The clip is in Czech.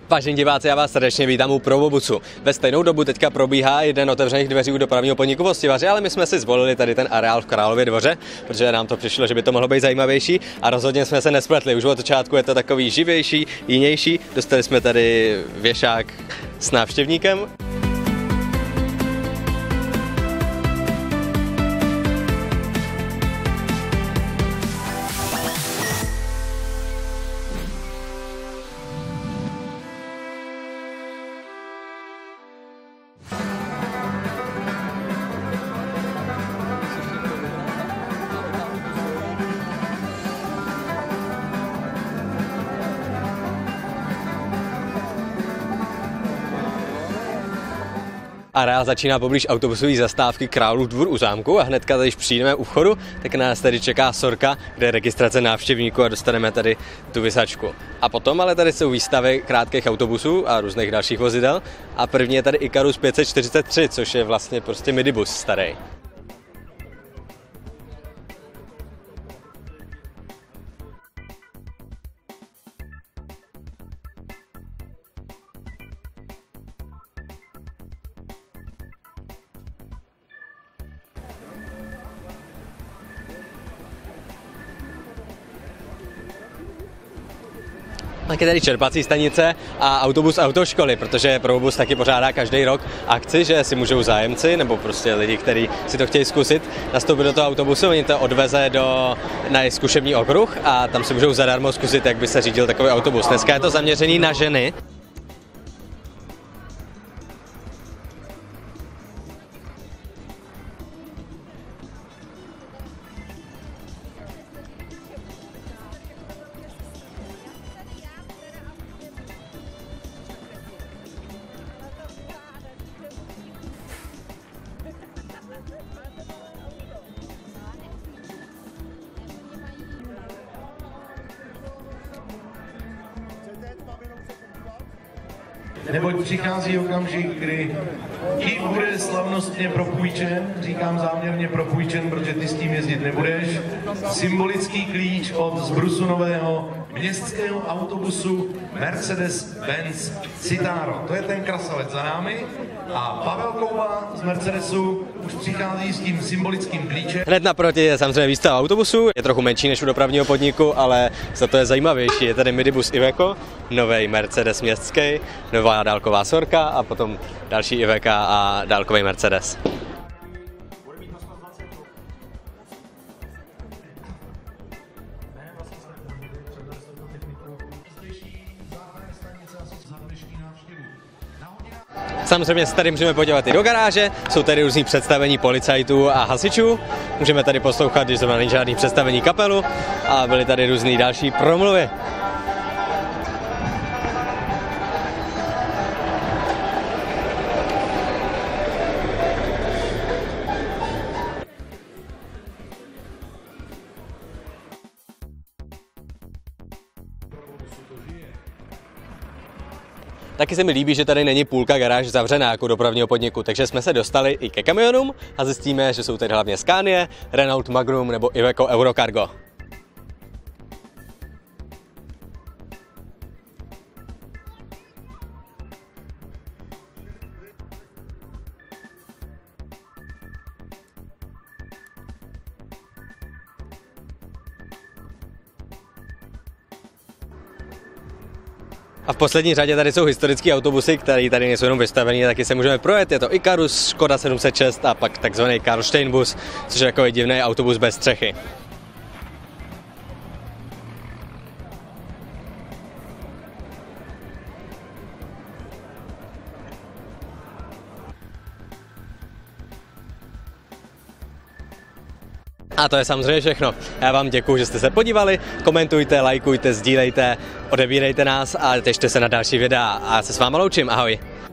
Vážení diváci, já vás srdečně vítám u Provobusu. Ve stejnou dobu teďka probíhá jeden otevřených dveří u dopravního podniku Vostivaři, ale my jsme si zvolili tady ten areál v Králově Dvoře, protože nám to přišlo, že by to mohlo být zajímavější a rozhodně jsme se nespletli. Už od začátku je to takový živější, jinější. Dostali jsme tady věšák s návštěvníkem. Areál začíná poblíž autobusové zastávky Králův Dvůr u zámku a hnedka, když přijdeme u vchodu, tak nás tady čeká sorka, kde je registrace návštěvníků a dostaneme tady tu visačku. A potom ale tady jsou výstavy krátkých autobusů a různých dalších vozidel a první je tady Ikarus 543, což je vlastně prostě midibus starý. Tak je tady čerpací stanice a autobus autoškoly, protože Provobus taky pořádá každý rok akci, že si můžou zájemci nebo prostě lidi, kteří si to chtějí zkusit, nastoupit do toho autobusu, oni to odveze na zkušební okruh a tam si můžou zadarmo zkusit, jak by se řídil takový autobus. Dneska je to zaměřený na ženy. Neboť přichází okamžik, kdy ti bude slavnostně propůjčen, říkám záměrně propůjčen, protože ty s tím jezdit nebudeš, symbolický klíč od zbrusu nového městského autobusu Mercedes-Benz Citaro. To je ten krasalec za námi a Pavel Kouba z Mercedesu už přichází s tím symbolickým klíčem. Hned naproti je samozřejmě výstava autobusu, je trochu menší než u dopravního podniku, ale za to je zajímavější. Je tady midibus Iveco, nový Mercedes městský, nová dálková sorka a potom další Iveco a dálkový Mercedes. Samozřejmě se tady můžeme podívat i do garáže, jsou tady různý představení policajtů a hasičů. Můžeme tady poslouchat, když zrovna není žádný představení kapelu a byly tady různý další promluvy. Taky se mi líbí, že tady není půlka garáž zavřená jako dopravního podniku, takže jsme se dostali i ke kamionům a zjistíme, že jsou tady hlavně Scania, Renault Magnum nebo Iveco Eurocargo. A v poslední řadě tady jsou historické autobusy, které tady nejsou jenom vystavené, taky se můžeme projet. Je to Ikarus, Škoda 706 a pak takzvaný Karlštejn bus, což je takový divný autobus bez střechy. A to je samozřejmě všechno. Já vám děkuju, že jste se podívali, komentujte, lajkujte, sdílejte, odebírejte nás a těšte se na další videa. A já se s váma loučím, ahoj.